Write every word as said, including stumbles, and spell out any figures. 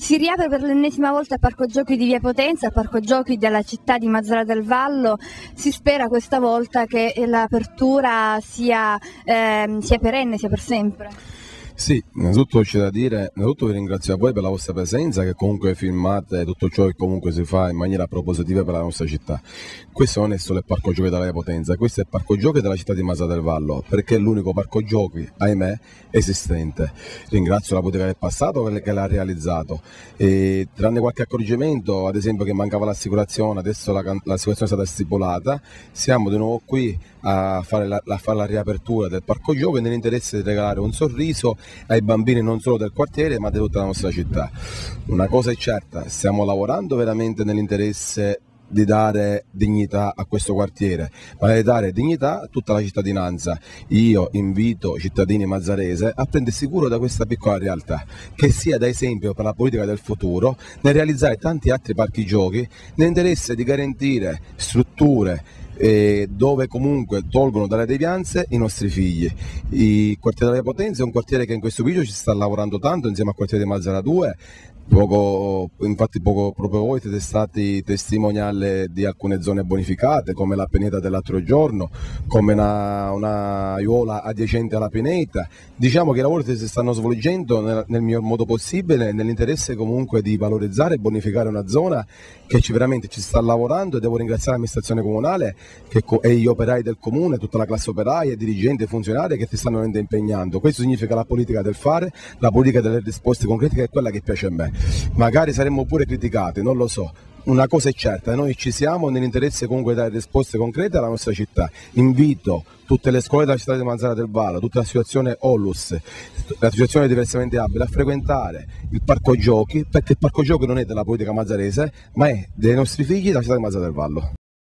Si riapre per l'ennesima volta il parco giochi di Via Potenza, il parco giochi della città di Mazara del Vallo. Si spera questa volta che l'apertura sia, eh, sia perenne, sia per sempre. Sì, innanzitutto c'è da dire, innanzitutto vi ringrazio a voi per la vostra presenza, che comunque filmate tutto ciò che comunque si fa in maniera propositiva per la nostra città. Questo non è solo il parco giochi della Via Potenza, questo è il parco giochi della città di Mazara del Vallo, perché è l'unico parco giochi, ahimè, esistente. Ringrazio la politica del passato che l'ha realizzato, e tranne qualche accorgimento, ad esempio che mancava l'assicurazione, adesso la, l'assicurazione è stata stipulata, siamo di nuovo qui a fare la, a fare la riapertura del parco giochi nell'interesse di regalare un sorriso ai bambini non solo del quartiere ma di tutta la nostra città. Una cosa è certa, stiamo lavorando veramente nell'interesse di dare dignità a questo quartiere, ma di dare dignità a tutta la cittadinanza. Io invito i cittadini mazzaresi a prendersi cura da questa piccola realtà, che sia da esempio per la politica del futuro nel realizzare tanti altri parchi giochi nell'interesse di garantire strutture Eh, dove comunque tolgono dalle devianze i nostri figli. Il quartiere della Via Potenza è un quartiere che in questo video ci sta lavorando tanto insieme al quartiere di Mazara due. Poco, infatti poco, proprio voi siete stati testimoniali di alcune zone bonificate, come la Pineta dell'altro giorno, come una, una aiuola adiacente alla Pineta. Diciamo che i lavori si stanno svolgendo nel, nel miglior modo possibile, nell'interesse comunque di valorizzare e bonificare una zona che ci, veramente ci sta lavorando, e devo ringraziare l'amministrazione comunale che, e gli operai del comune, tutta la classe operaia, dirigenti e funzionari che si stanno veramente impegnando. Questo significa la politica del fare, la politica delle risposte concrete, che è quella che piace a me. Magari saremmo pure criticati, non lo so. Una cosa è certa, noi ci siamo nell'interesse comunque di dare risposte concrete alla nostra città. Invito tutte le scuole della città di Mazara del Vallo, tutta l'associazione Ollus, l'associazione diversamente abile, a frequentare il parco giochi, perché il parco giochi non è della politica mazzarese, ma è dei nostri figli della città di Mazara del Vallo.